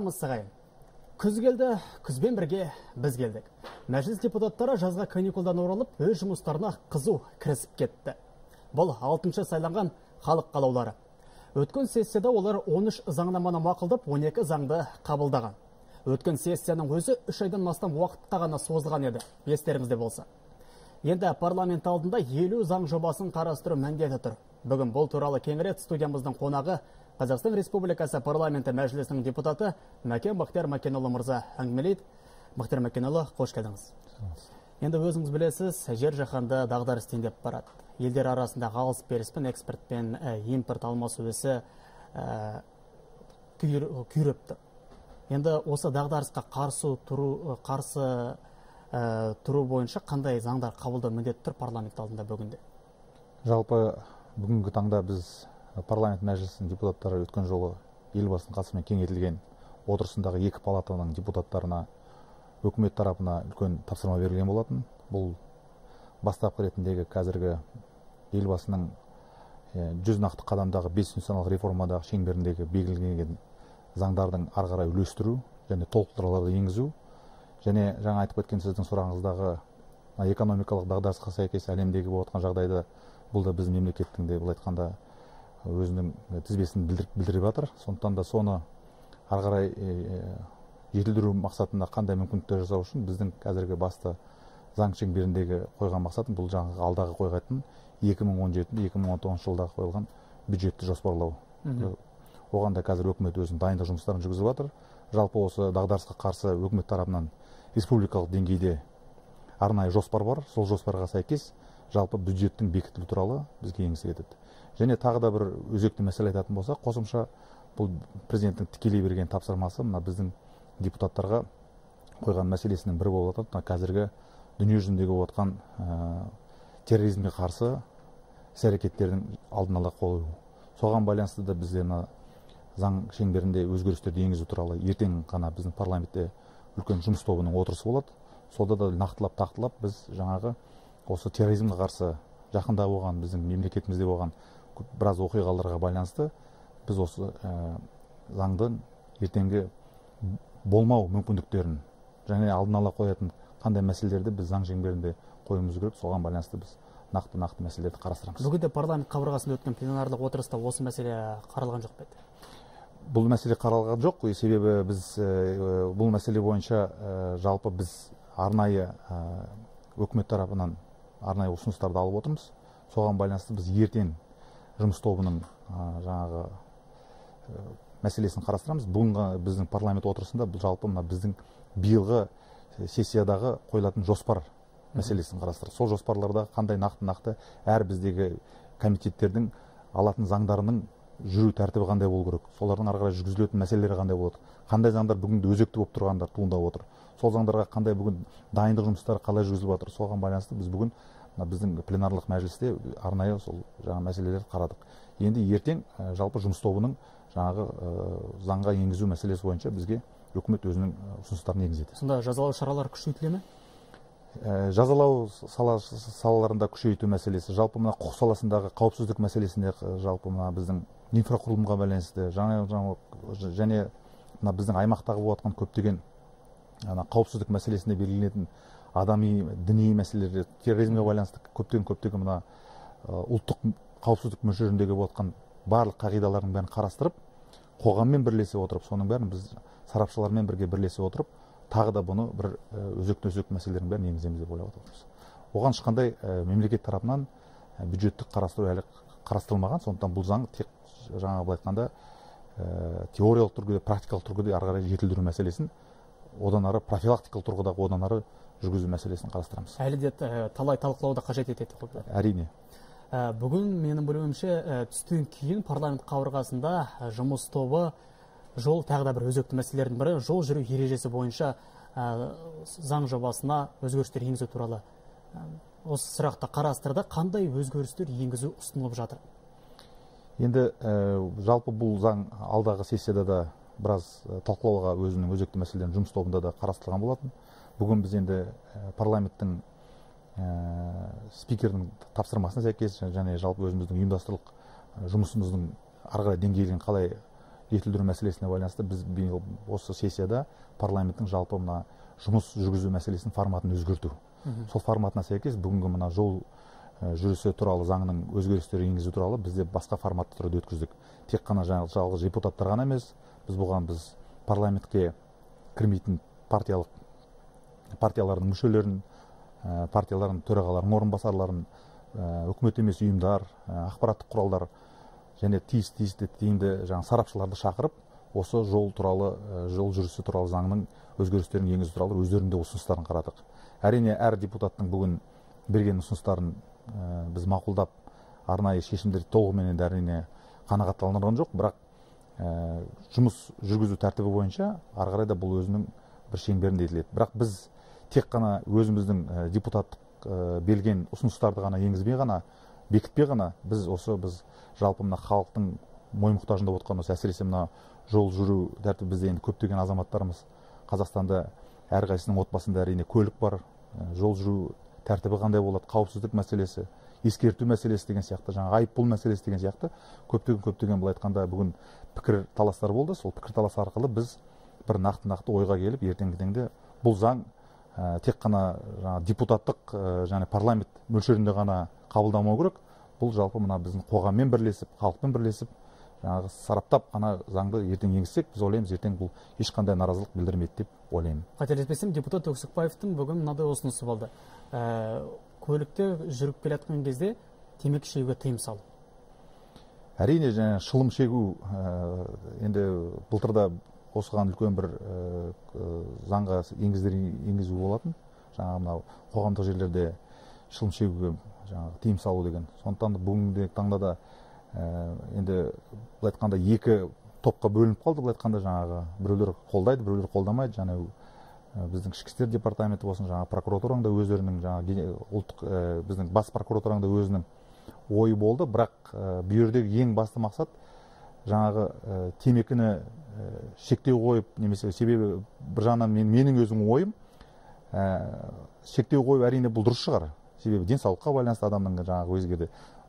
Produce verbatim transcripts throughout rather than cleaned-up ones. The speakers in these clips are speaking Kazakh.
армысыз ағайын. Күз келді, күзбен бірге біз келдік. Мәжіліс депутаттары жазға каникулдан оралып, өз жұмыстарына қызу кірісіп кетті. Бұл алтыншы сайланған халық қалаулылары. Өткен сессияда олар он үш заңнаманы мақұлдап, он екі заңды қабылдаған. Өткен сессияның өзі үш айдан астам уақытқа ғана созылған еді, естеріңізде болса. Енді парламент алдында елу заң жобасын қарастыру міндеті тұр. Бүгін бұл туралы кеңірек студиямыздың қонағы Қазақстан Республикасы парламенті мәжілісінің депутаты Мәкен Бақтияр Мәкенұлы мырза әңгімелейді. Бақтияр Мәкенұлы, қош келдіңіз. Енді өзіңіз білесіз, жер жаһанды дағдарыс теңдеп барады. Елдер арасындағы алыс беріс пен экспорт пен импорт алмасу ісі күйреп тұр. Енді осы дағдарысқа қарсы тұру қарсы тұру бойынша қандай заңдар қабылдау міндеті тұр парламент алдында бүгінде? Жалпы бүгінгі таңда біз парламент мәжілісінің депутаттары өткен жолы елбасының қатысуымен кеңейтілген отырысындағы екі палатаның депутаттарына үкімет тарапына үлкен тапсырма берілген болатын. Бұл бастапқы ретіндегі қазіргі елбасының жүз нақты қадамдағы бес институционалдық реформадағы шеңберіндегі белгіленген заңдардың ары қарай үлестіру және толықтыруларды енгізу, және жаңа айтып кеткен сіздің сұрағыңыздағы экономикалық дағдарысқа сәйкес әлемдегі болып жатқан жағдайда бұл да біздің мемлекеттің де бұл айтқанда өзінің тізбесін білдіріп жатыр. Сондықтан да соны ары қарай жетілдіру мақсатында қандай мүмкіндіктер жасау үшін біздің қазіргі басты заң шеңберіндегі қойған мақсатым бұл жаңағы алдағы қойғатын екі мың он жеті - екі мың он тоғызыншы жылдағы қойылған бюджетті жоспарлау. Оған да қазір үкімет өзінің дайындық жұмыстарын жүргізіп жатыр. Жалпы осы дағдарысқа қарсы үкімет тарапынан республикалық деңгейде арнайы жоспар бар. Сол жоспарға сәйкес жалпы бюджеттің бекітілу туралы бізге енгізіледі. Және тағы да бір өзекті мәселе айтатын болсақ, қосымша бұл президенттің тікелей берген тапсырмасы мына біздің депутаттарға қойған мәселесінің бірі болып отыр. Қазіргі дүние жүзіндегі болып отқан терроризмге қарсы іс-әрекеттердің алдын ала қою. Соған байланысты да бізде мына заң шеңберінде өзгерістерді енгізу туралы ертең ғана біздің парламентте үлкен жұмыс тобының отырысы болады. Солда да нақтылап тақтылап біз жаңағы осы терроризмге қарсы жақында болған біздің мемлекетімізде болған біраз оқиғаларға байланысты біз осы заңдың ертеңгі болмау мүмкіндіктерін және алдын ала қоятын қандай мәселелерді біз заң шеңберінде қоюымыз керек. Соған байланысты біз нақты нақты мәселелерді қарастырамыз. Бүгінде парламент қабырғасында өткен пленарлық отырыста осы мәселе қаралған жоқ па еді? Бұл мәселе қаралған жоқ, себебі біз бұл мәселе бойынша жалпы біз арнайы үкімет тарапынан арнайы ұсыныстарды алып отырмыз. Соған байланысты біз ертең жұмыс тобының жаңағы мәселесін қарастырамыз. Бүгінгі біздің парламент отырысында бұл жалпы мына біздің биылғы сессиядағы қойылатын жоспар мәселесін қарастырып, сол жоспарларда қандай нақты-нақты әр біздегі комитеттердің алатын заңдарының жүру тәртібі қандай болу керек, солардың ары қарай жүргізілетін мәселелері қандай болады, қандай заңдар бүгінде өзекті болып тұрғандар туындап отыр, сол заңдарға қандай бүгін дайындық жұмыстары қалай жүргізіліп жатыр. Соған байланысты біз бүгін біздің пленарлық мәжілісте арнайы сол жаңа мәселелерді қарадық. Енді ертең жалпы жұмыс тобының жаңағы заңға енгізу мәселесі бойынша бізге үкімет өзінің ұсыныстарын енгізеді. Сонда жазалау шаралары күшейтіле ме? Жазалау салаларында күшейту мәселесі, жалпы мына құқық саласындағы қауіпсіздік мәселесінде, жалпы мына біздің инфрақұрылымға байланысты және мына біздің аймақтағы болып жатқан көптеген қауіпсіздік мәселесінде белгіленетін адами, діни мәселелер, терроризмге байланысты көптеген көптеген мына ұлттық қауіпсіздік мөлшеріндегі болып жатқан барлық қағидалардың бәрін қарастырып, қоғаммен бірлесе отырып, соның бәрін біз сарапшылармен бірге бірлесе отырып, тағы да бұны бір өзекті өзекті мәселелердің бәрін енгіземіз деп ойлап отырмыз. Оған ешқандай мемлекет тарапынан бюджеттік қарастыру әлі қарастырылмаған, сондықтан бұл заң тек жаңа былай айтқанда теориялық түрде, практикалық түрде ары қарай жетілдіру мәселесін, одан ары профилактикалық тұрғыдағы одан ары жүргізу мәселесін қарастырамыз. Әлі де талай талқылауды қажет етеді. Әрине. Бүгін менің білуімше түстен кейін парламент қабырғасында жұмыс тобы жол тағы да бір өзекті мәселелердің бірі жол жүру ережесі бойынша заң жобасына өзгерістер енгізу туралы осы сұрақты қарастырды. Қандай өзгерістер енгізу ұсынылып жатыр? Енді жалпы бұл заң алдағы сессияда да біраз талқылауға өзінің өзекті мәселелерін жұмыс тобында да қарастырылған болатын. Бүгін біз енді парламенттің спикердің тапсырмасына сәйкес және жалпы өзіміздің ұйымдастырылық жұмысымыздың ары қарай деңгейін қалай жетілдіру мәселесіне байланысты біз биыл осы сессияда парламенттің жалпы мына жұмыс жүргізу мәселесінің форматын өзгерту. Сол форматына сәйкес бүгінгі мына жол жүрісі туралы заңның өзгерістері енгізу туралы бізде басқа форматта түрде өткіздік. Тек қана жалғыз депутаттар ғана емес, біз бұған біз парламентке кірмейтін партиялық партиялардың мүшелерін, партиялардың төрағаларының орынбасарларын, үкімет емес ұйымдар, ақпараттық құралдар және тиіс тиісті тиімді жаңа сарапшыларды шақырып, осы жол туралы, жол жүрісі туралы заңның өзгерістерін енгізу туралы өздерінде ұсыныстарын қарадық. Әрине, әр депутаттың бүгін берген ұсыныстарын біз мақұлдап, арнайы шешімдер толығымен әрине қанағаттандырған жоқ, бірақ жұмыс жүргізу тәртібі бойынша ары қарай да бұл өзінің бір шеңберінде етіледі. Бірақ біз тек қана өзіміздің депутаттық берген ұсыныстарды ғана енгізбей ғана, бекітпей ғана, біз осы біз жалпы мына халықтың мойынмұқтажында отқан осы әсіресе мына жол жүру тәртібі бізде енді көптеген азаматтарымыз Қазақстанда әрқайсысының отбасында әрине көлік бар, жол жүру тәртібі қандай болады, қауіпсіздік мәселесі, ескерту мәселесі деген сияқты, жаңа айыппұл мәселесі деген сияқты көптеген көптеген былай айтқанда бүгін пікір таластар болды. Сол пікір талас арқылы біз бір нақты нақты ойға келіп, ертеңгі таңда бұл заң ә, тек қана жаңа депутаттық ә, және парламент мөлшерінде ғана қабылдамау керек. Бұл жалпы мына біздің қоғаммен бірлесіп, халықпен бірлесіп, жаңағы сараптап қана заңды ертең енгізсек, біз ойлаймыз, ертең бұл ешқандай наразылық білдірмейді деп ойлаймын. Қателеспесем, депутат Өксікбаевтың бүгін мынадай ұсынысы болды. Ә, көлікте жүріп келе жатқан кезде темекі шегуге тыйым салу. Әрине, жаңа шылым шегу ә, енді былтырда осыған үлкен бір ә, заңға енгізу болатын. Жаңа мынау қоғамдық жерлерде шылым шегуге жаңағы тыйым салу деген. Сондықтан бүгінгі таңда да ә, енді былай айтқанда екі топқа бөлініп қалды. Былай айтқанда жаңағы біреулер қолдайды, біреулер қолдамайды. Жаңа ә, біздің ішкі істер департаменті болсын, жаңа прокуратураның да өздерінің жаңа ұлттық ә, біздің бас прокуратураның да өзінің ойы болды. Бірақ ә, бұл жердегі ең басты мақсат жаңағы ә, темекіні ә, шектеу қойып, немесе себебі бір жағынан мен, менің өзім ойым ә, шектеу қойып әрине бұл дұрыс шығар. Себебі денсаулыққа байланысты адамның жаңағы өзгерді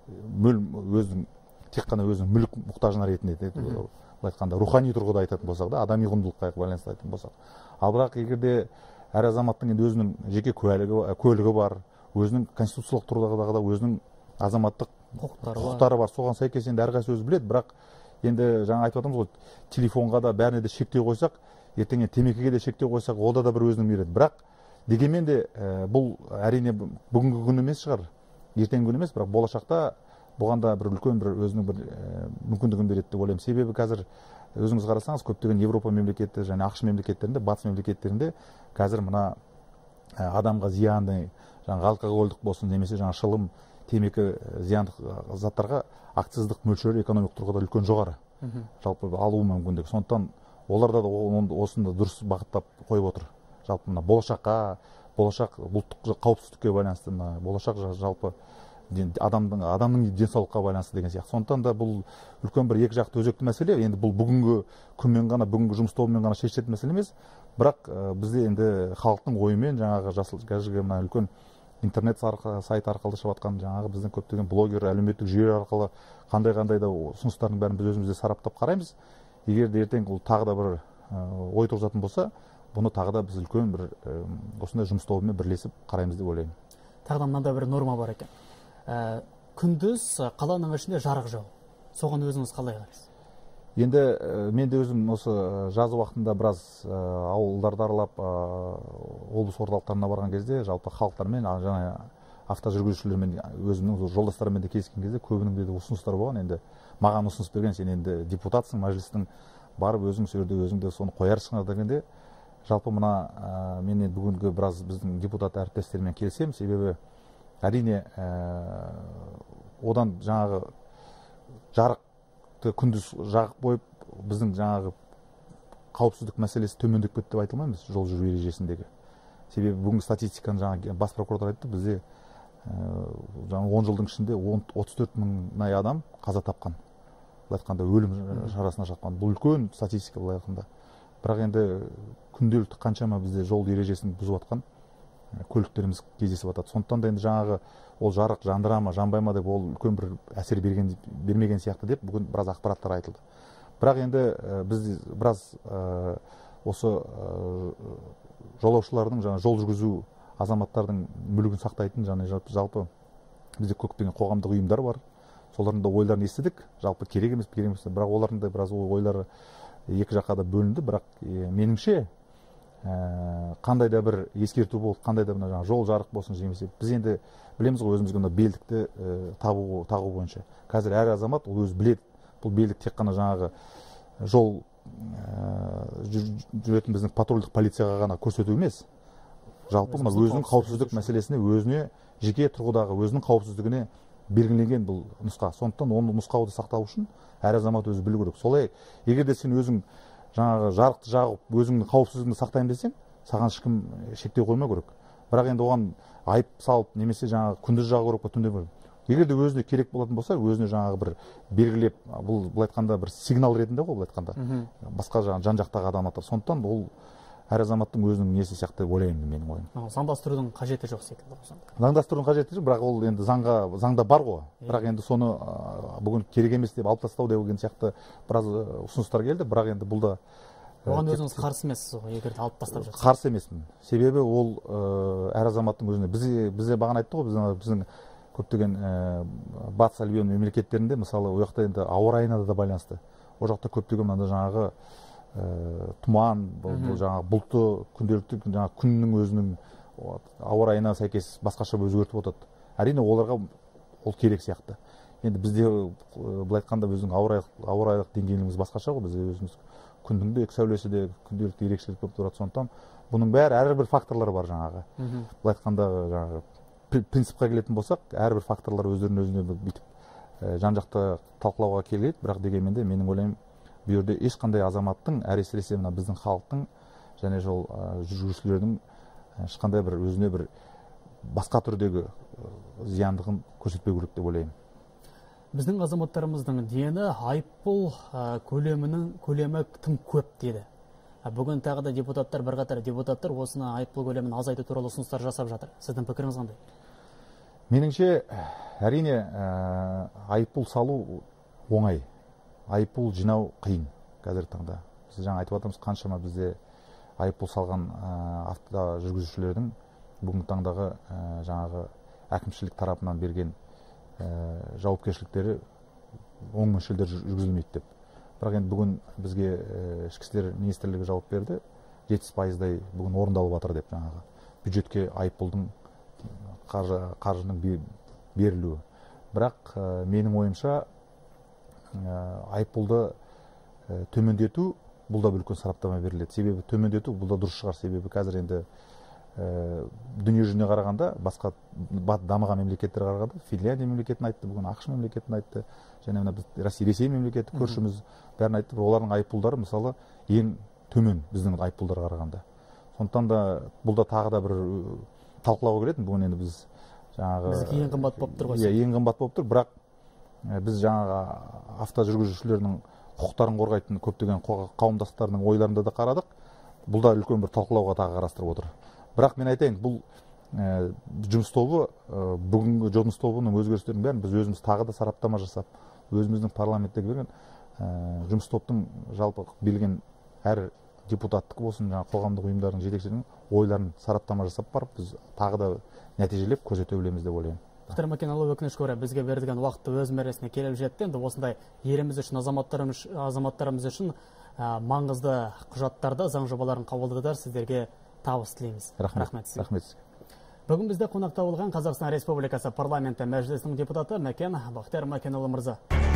өзінің тек қана өзінің мүлік мұқтажына ретінде былай айтқанда рухани тұрғыда айтатын болсақ да, адами құндылыққа байланысты айтатын болсақ. Ал бірақ егерде әр азаматтың енді өзінің жеке куәлігі, көлігі бар, өзінің конституциялық тұрғыда өзінің азаматтық құқықтары бар, соған сәйкес енді әрқайсысы өзі біледі. Бірақ енді жаңа айтып жатырмыз ғой, телефонға да бәріне де шектеу қойсақ, ертең темекіге де шектеу қойсақ, ода да бір өзінің береді. Бірақ дегенмен де ә, бұл әрине бүгінгі күн емес шығар, ертеңгі күн емес, бірақ болашақта бұған да бір үлкен бір өзінің бір ә, мүмкіндігін береді деп ойлаймын. Себебі қазір өзіңіз қарасаңыз, көптеген Европа мемлекеті және ақш мемлекеттерінде, батыс мемлекеттерінде қазір мына ә, адамға зиянды жаңағы алкогольдік болсын, немесе жаңа шылым, темекі зиянды заттарға акциздік мөлшері экономикалық тұрғыда үлкен жоғары. Жалпы алу мүмкіндігі. Сондықтан оларда да осында дұрыс бағыттап қойып отыр. Жалпы мына болашаққа, болашақ ұлттық қауіпсіздікке байланысты, мына болашақ жалпы адамның адамның денсаулыққа байланысты деген сияқты. Сондықтан да бұл үлкен бір екі жақты өзекті мәселе. Енді бұл бүгінгі күнмен ғана, бүгінгі жұмыс тобымен ғана шешілетін мәселе емес. Бірақ ә, бізде енді халықтың ойымен жаңағы жасыл қазіргі мына үлкен интернет сайт арқылы шығып жатқан жаңағы біздің көптеген блогер, әлеуметтік жүйе арқылы қандай қандай да ұсыныстардың бәрін біз өзімізде сараптап қараймыз. Егер де ертең ол тағы да бір ә, ой туғызатын болса, бұны тағы да біз үлкен бір ә, осындай жұмыс тобымен бірлесіп қараймыз деп ойлаймын. Тағы да мынандай бір норма бар екен. Ә, күндіз қаланың ішінде жарық жоқ. Соған өзіңіз қалай қарайсыз? Енді ә, мен де өзім осы жаз уақытында біраз ә, ауылдарды аралап, ә, облыс орталықтарына барған кезде, жалпы халықтармен, жаңа автожүргізушілермен, өзімнің жолдастарыммен де кездескен кезде көбінің де ұсыныстар болған. Енді маған ұсыныс берген, сен енді депутатсың, мәжілістің, барып өзің сол жерде өзің де соны қоярсың дегенде, жалпы мына ә, мен бүгінгі біраз біздің депутат әріптестермен келісемін. Себебі әрине ә, одан жаңағы жарықты күндіз жағып қойып, біздің жаңағы қауіпсіздік мәселесі төмендеп кетті деп айта алмаймыз жол жүру ережесіндегі. Себебі бүгінгі статистиканы жаңа бас прокуратура айтты, бізде жаңа он жылдың ішінде отыз төрт мыңдай адам қаза тапқан. Былай айтқанда өлім шарасына жатқан. Бұл үлкен статистика былай айтқанда. Бірақ енді күнделікті қаншама бізде жол ережесін бұзып жатқан көліктеріміз кездесіп жатады. Сондықтан да енді жаңағы ол жарық жандыра ма, жанбай ма деп ол үлкен бір әсер берген бермеген сияқты деп бүгін біраз ақпараттар айтылды. бірақ енді біз біраз осы жолаушылардың жаңа жол жүргізу азаматтардың мүлігін сақтайтын және жалпы бізде көптеген қоғамдық ұйымдар бар. Солардың да ойларын естідік. Жалпы керек емес, керек емес. Бірақ олардың да біраз ойлары екі жаққа да бөлінді. Бірақ меніңше қандай да бір ескерту болды, қандай да бір жол жарық болсын жемесе, біз енді білеміз ғой өзімізге мына белдікті тағу тағу бойынша. Қазір әр азамат ол өзі біледі. Бұл белдік тек қана жаңағы жол жүретін біздің патрульдік полицияға ғана көрсету емес. Жалпы мына өзінің қауіпсіздік мәселесіне, өзіне жеке тұрғыдағы өзінің қауіпсіздігіне белгіленген бұл нұсқа. Сондықтан оны нұсқауды сақтау үшін әр азамат өзі білу керек. Солай, егер де сен өзің жаңағы жарықты жағып, өзіңнің қауіпсіздігіңді сақтаймын десең, саған ешкім шектеу қоймау керек. Бірақ енді оған айып салып, немесе жаңағы күндіз жағу керек па, түнде керек. Егер де өзіне керек болатын болса, өзіне жаңағы бір белгілеп, бұл былай айтқанда бір сигнал ретінде ғой, былай айтқанда. Басқа жаңағы жан-жақтағы адамдар. Сондықтан ол әр азаматтың өзінің несі сияқты ойлаймын менің ойым. Заңдастырудың қажеті жоқ секілді. Заңдастырудың қажеті жоқ, бірақ ол енді заңға заңда бар ғой. Бірақ енді соны бүгін керек емес деп алып тастау деген сияқты біраз ұсыныстар келді, бірақ енді бұл да оған өзіңіз қарсы емессіз ғой, егер алып тастап жатса. Қарсы емеспін. Себебі ол әр азаматтың өзіне, бізде бізде бағана айтты ғой, біздің көптеген батыс альбион мемлекеттерінде, мысалы, ол жақта енді ауа райына да байланысты. Ол жақта көптеген мынандай жаңағы тұман, бұл жаңағы бұлтты күнделікті жаңағы күннің өзінің ауа райына сәйкес басқаша өзгертіп отырады. Әрине оларға ол керек сияқты. Енді бізде былай айтқанда біздің ауа райлық деңгейіміз басқаша ғой, біз өзіміз күннің де сәулесі де күнделікті ерекшелік болып тұрады. Сондықтан бұның бәрі әрбір факторлар бар жаңағы. Былай айтқанда жаңағы принципқа келетін болсақ, әрбір факторлар өздерін өзіне бүйтіп жан-жақты талқылауға келеді, бірақ дегенмен де менің ойлаймын, бұл жерде ешқандай азаматтың әсіресе мына біздің халықтың және жол жүргізушілердің ешқандай бір өзіне бір басқа түрдегі зияндығын көрсетпеу керек деп ойлаймын. Біздің азаматтарымыздың дені айыппұл көлемінің көлемі тым көп деді. Бүгін тағы да депутаттар, бірқатар депутаттар осыны айыппұл көлемін азайту туралы ұсыныстар жасап жатыр. Сіздің пікіріңіз қандай? Меніңше, әрине, айыппұл салу оңай. Айыппұл жинау қиын қазіргі таңда. Біз жаңа айтып жатырмыз, қаншама бізде айыппұл салған авто жүргізушілердің бүгінгі таңдағы жаңағы әкімшілік тарапынан берген жауапкершіліктері оң мөлшерде жүргізілмейді деп. Бірақ енді бүгін бізге ішкі істер министрлігі жауап берді, жетпіс пайыздай бүгін орындалып жатыр деп, жаңағы бюджетке айыппұлдың қаржының берілуі. Бірақ менің ойымша айыппұлды төмендету бұл да бір үлкен сараптама беріледі. Себебі төмендету бұл да дұрыс шығар. Себебі қазір енді дүние жүзіне қарағанда, басқа дамыған мемлекеттерге қарағанда, Финляндия мемлекетін айтты, бүгін ақш мемлекетін айтты, және мына біз Ресей мемлекеті көршіміз бәрін айтты. Олардың айыппұлдары мысалы ең төмен біздің айыппұлдарға қарағанда. Сондықтан да бұл да тағы да бір талқылауға келетін. Бүгін енді біз жаңағы бізге ең қымбат болып тұр ғой. Иә, ең қымбат болып тұр, бірақ біз жаңағы авто жүргізушілерінің құқықтарын қорғайтын көптеген қауымдастықтардың ойларында да қарадық. Бұл да үлкен бір талқылауға тағы қарастырып отыр. Бірақ мен айтайын, бұл жұмыс тобы, бүгінгі жұмыс тобының өзгерістерінің бәрін біз өзіміз тағы да сараптама жасап, өзіміздің парламентте берген жұмыс топтың жалпы берген әр депутаттық болсын, жаңағы қоғамдық ұйымдардың жетекшілерінің ойларын сараптама жасап барып, біз тағы да нәтижелеп көрсете білеміз деп ойлаймын. Мұхтар Мәкенұлы, өкінішке орай бізге берілген уақытты өз мәресіне келіп жетті. Енді осындай еліміз үшін, азаматтарымыз үшін маңызды құжаттарды, заң жобаларын қабылдауда сіздерге табыс тілейміз. Рахмет сізге. Рахмет сізге. Бүгін бізде қонақта болған Қазақстан Республикасы парламенті мәжілісінің депутаты Мәкен Мұхтар Мәкенұлы мырза.